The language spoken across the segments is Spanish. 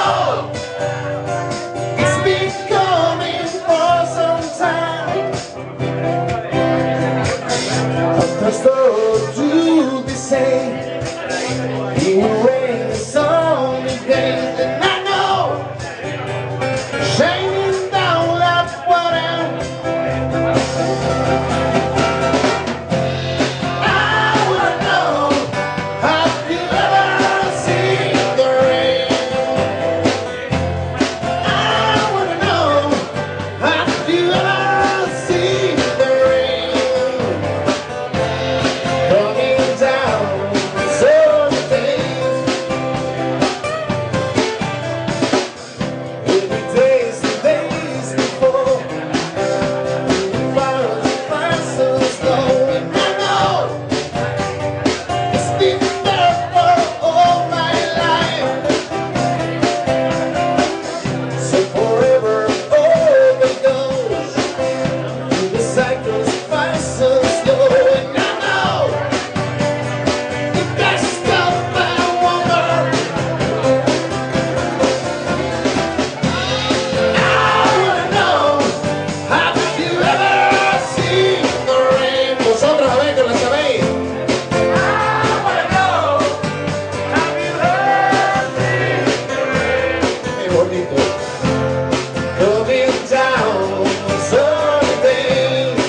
know it's been coming for some time. I start to be safe. It will rain sunny days, and I know shining down like water. I wanna know, have you ever seen the rain? I wanna know, have you ever seen the rain coming down sunny days? Every day's the days before the flowers fly so slow, and I know it's been there for all my life. So forever overdose, the cycles fly so slow, and I know you gotta stop. I wonder. I wanna know, have you ever seen the rain? Vosotros, a ver, que lo sabéis. I wanna know, have you ever seen the rain? Qué bonito. Coming down sunny days.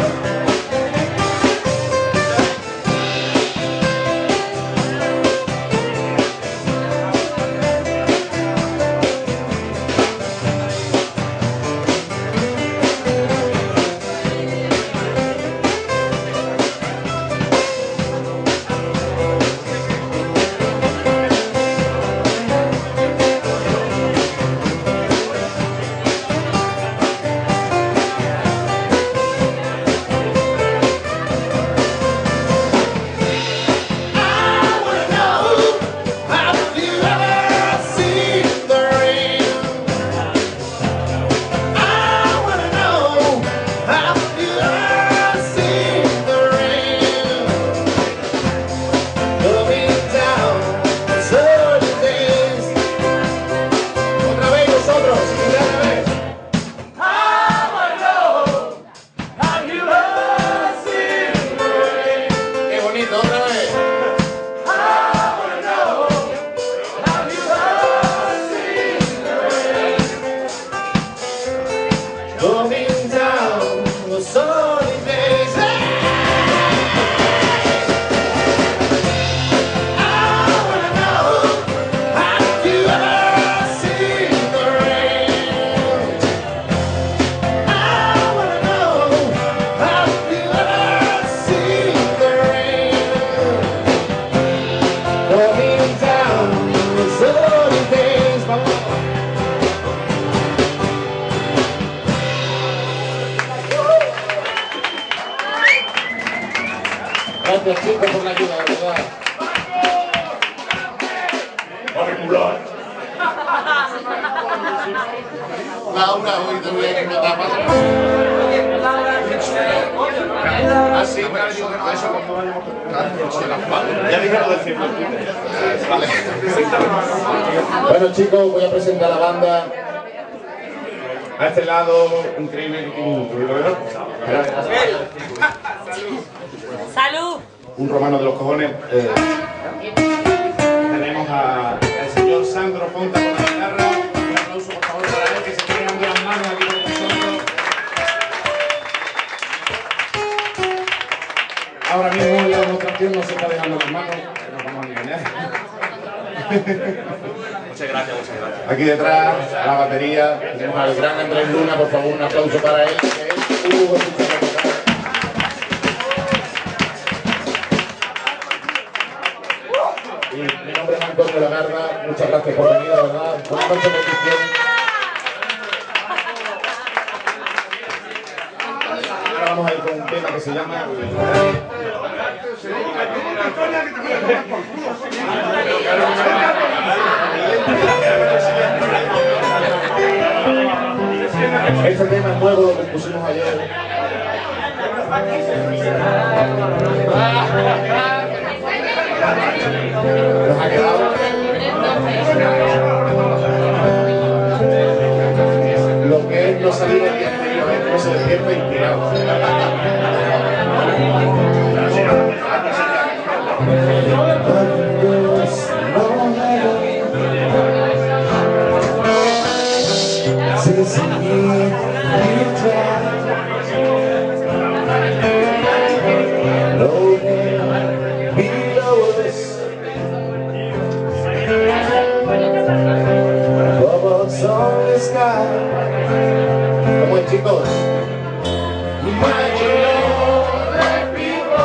I wanna know, have you ever seen the rain? I wanna know, have you ever seen the rain coming down sunny days? Otra vez vosotros, otra vez. I wanna know, have you ever seen the rain? Qué bonito, otra vez. I wanna know, have you ever seen the rain coming down the sunny days? I wanna know, have you ever seen the rain? I wanna know, have you ever seen the rain coming down the sunny days? Vamos. Gracias, chicos, por la ayuda, de verdad. Laura, hoy te voy a que me tapas. Ah, sí, me ha dicho que eso cuando vayamos a ya dije lo del ciclo. Vale. Bueno, chicos, voy a presentar a la banda. A este lado, increíble. ¡Salud! Un romano de los cojones. Tenemos al señor Sandro Fonta con la guitarra. Un aplauso por favor para él, que se esté dando las manos aquí con nosotros. Ahora mismo en la demostración no se está dejando las manos, nos vamos a engañar. Muchas gracias, muchas gracias. Aquí detrás, a la batería, tenemos al gran Andrés Luna, por favor, un aplauso para él, que es Hugo Sucha. Y mi nombre es Antonio Lagarda, muchas gracias por venir, la verdad. Buenas noches, bendición. Ahora vamos a ir con un tema que se llama... Este tema es nuevo, lo compusimos ayer. Nos ha quedado. Since you tried, no man below us, above us on the sky. Come on, chicos. Imagine all the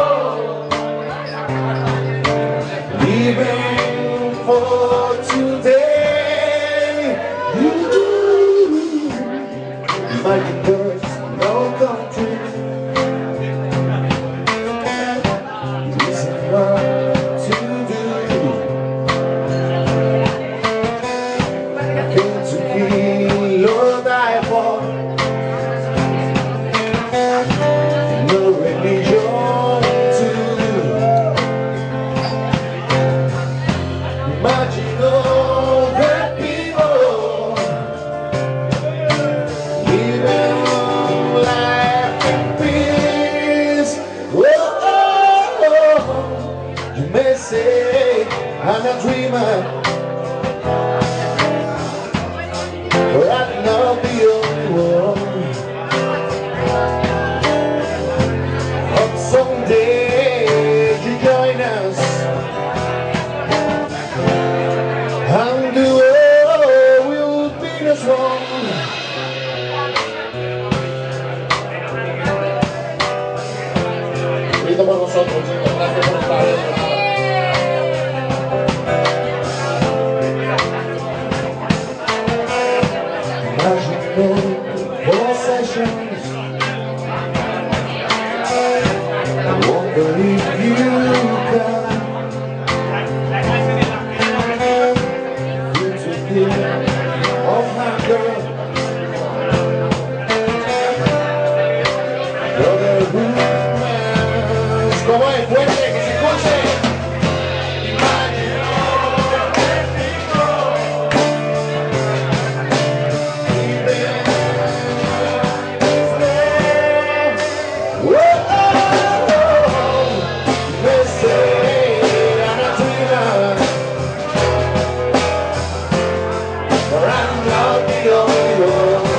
people living for today. Imagine there's no country. Isn't what to do. Nothing to kill or die for. No religion to do. Imagine all the people living life in peace. Oh, you may say I'm a dreamer, but I'm not the only one. Hope someday you join us and the world will be as one. Por nosotros, chicos, gracias por estar ahí. Magical possessions, I won't believe you can. You took care of my girl. Como es fuerte, que se escuche. Imagine all the people living this way. Whoa, they say I'm a dreamer, but I'm not the only one.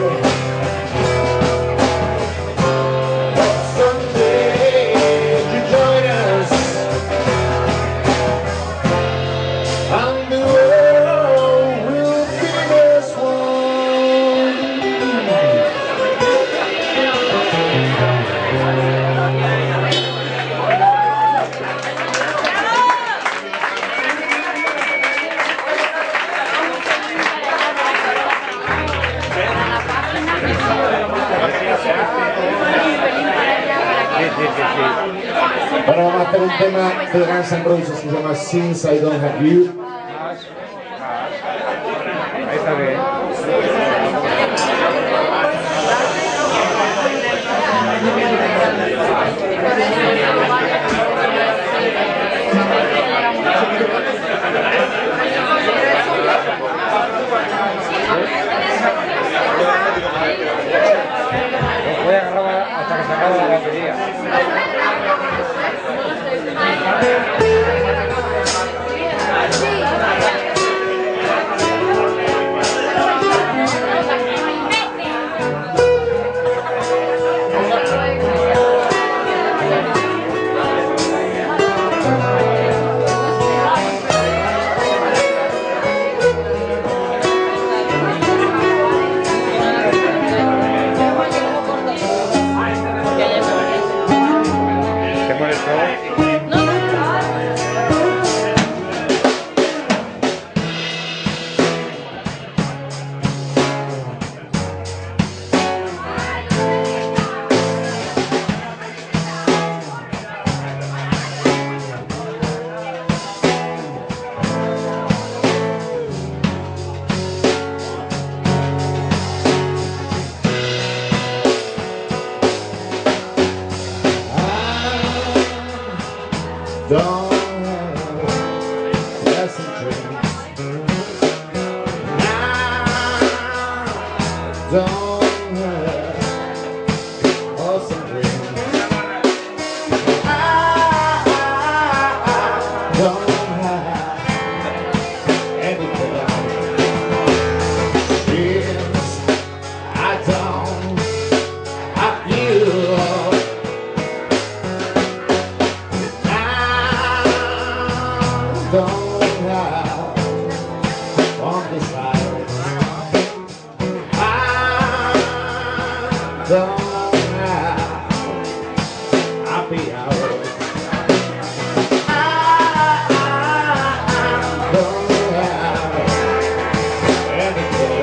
Ahora vamos a hacer un tema de Guns N' Roses que se llama Since I Don't Have You. Ahí está bien. Voy a agarrar hasta que se acabe la batería. Sí. don't have happy hours. I don't have anything.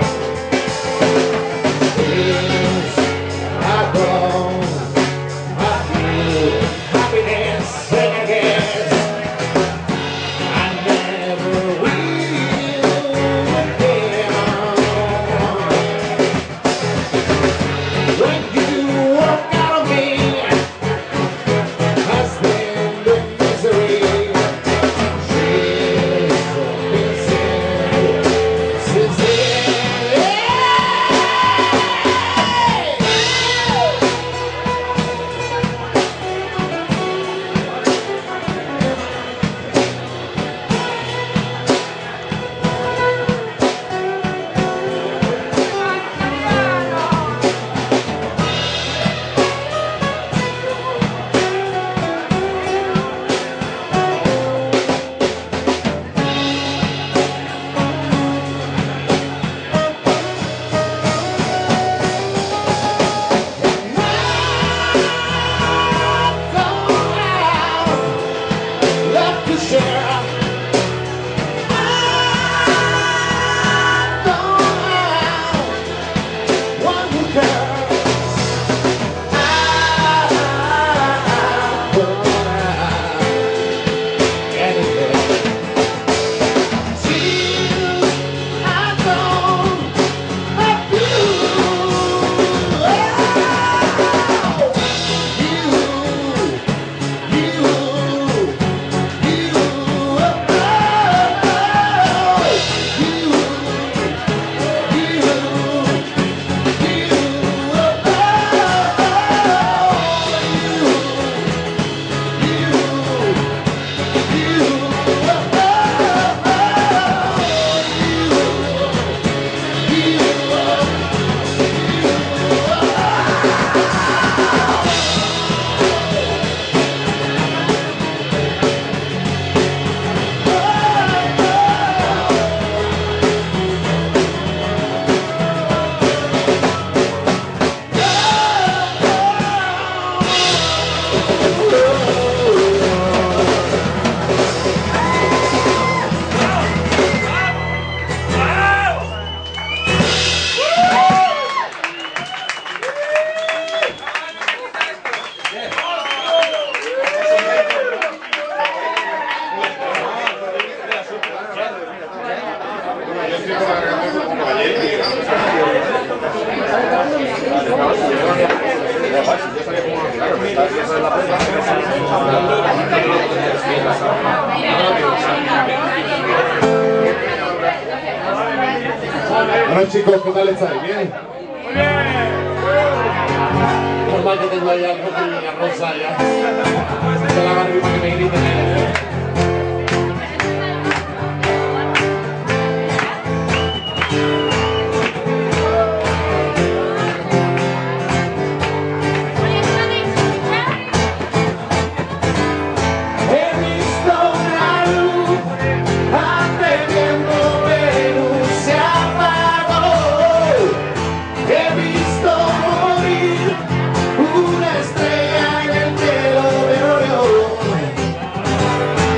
Things I don't have you. Happiness and guess I never will again. When you walk out of me, has been the misery. She's been since then. Hola chicos, ¿qué tal estáis? ¿Bien? ¡Muy bien! Normal que tengo allá algo de niña rosa ya. De la barbita que me griten. Una estrella en el cielo de Orión.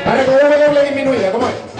Ahora con doble disminuida, ¿cómo es?